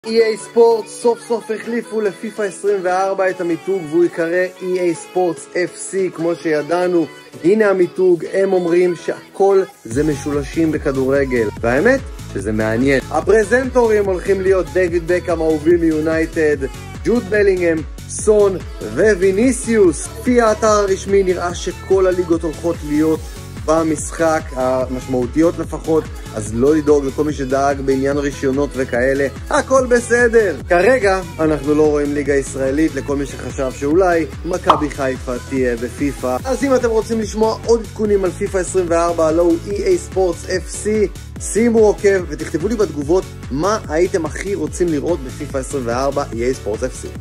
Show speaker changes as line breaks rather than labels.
EA Sports סוף סוף החליפו לפיפא 24 את המיתוג והוא יקרא EA Sports FC כמו שידענו. הנה המיתוג, הם אומרים שהכל זה משולשים בכדורגל והאמת שזה מעניין. הפרזנטורים הולכים להיות דיוויד בקאם אהובי מיונייטד, ג'וד בלינגהם, סון וויניסיוס. לפי האתר הרשמי נראה שכל הליגות הולכות להיות במשחק, המשמעותיות לפחות, אז לא לדאוג לכל מי שדאג בעניין רישיונות וכאלה, הכל בסדר. כרגע אנחנו לא רואים ליגה ישראלית לכל מי שחשב שאולי מכבי חיפה תהיה בפיפא. אז אם אתם רוצים לשמוע עוד עדכונים על פיפא 24, הלו הוא EA Sports FC, שימו עוקב ותכתבו לי בתגובות מה הייתם הכי רוצים לראות בפיפא 24 EA Sports FC.